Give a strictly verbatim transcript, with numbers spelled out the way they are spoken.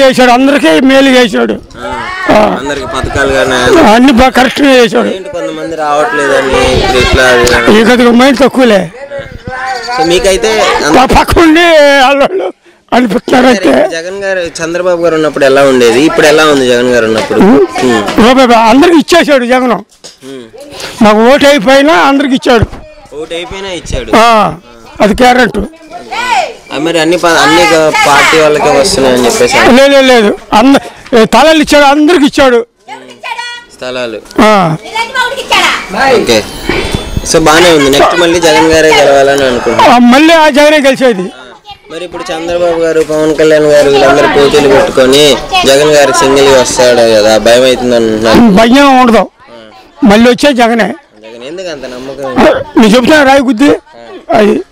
చేశాడు, అందరికీ మేలు చేశాడు, అందరికి పథకాలు కానీ అన్ని బాగా కరెక్ట్గా చేశాడు. కొంతమంది రావట్లేదని ఇక మైండ్ తక్కువలే, మీకైతే పక్కనే వాళ్ళు అనిపిస్తున్నారు. అయితే జగన్ గారు చంద్రబాబు గారు ఉన్నప్పుడు ఎలా ఉండేది, ఇప్పుడు ఎలా ఉంది జగన్ గారు ఉన్నప్పుడు? అందరికి ఇచ్చేసాడు జగన్, మాకు ఓటు అయిపోయినా అందరికి ఇచ్చాడు, ఓటు అయిపోయినా ఇచ్చాడు, అది గ్యారెంటీ. మరి అన్ని అన్ని పార్టీ వాళ్ళకే వస్తున్నాయని చెప్పేసి లేదు లేదు అంద తలాలు ఇచ్చాడు, అందరికి ఇచ్చాడు స్థలాలు. ఓకే, సో బాగానే ఉంది. నెక్స్ట్ మళ్ళీ జగన్ గారే గెలవాలని అనుకుంటున్నాను. మళ్ళీ ఆ జగనే గెలిచేది. మరి ఇప్పుడు చంద్రబాబు గారు, పవన్ కళ్యాణ్ గారు వీళ్ళందరూ పోటీలు పెట్టుకొని జగన్ గారికి సింగిల్ వస్తాడు కదా, భయం అవుతుంది అంటున్నారు. భయం ఉండదు, మళ్ళీ వచ్చే జగనే. జగన్ ఎందుకు అంత నమ్మకం? నేను చెప్తున్నా రాయి గుద్ది అది